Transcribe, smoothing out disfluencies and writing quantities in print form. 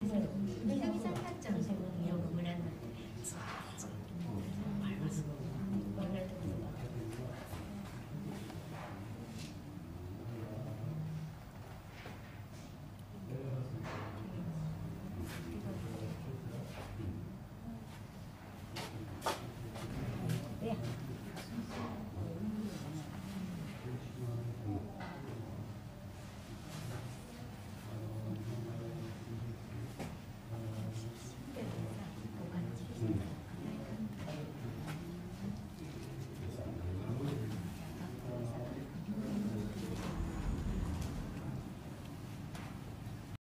うさぎさんになっちゃうんですよ、よく群れになって。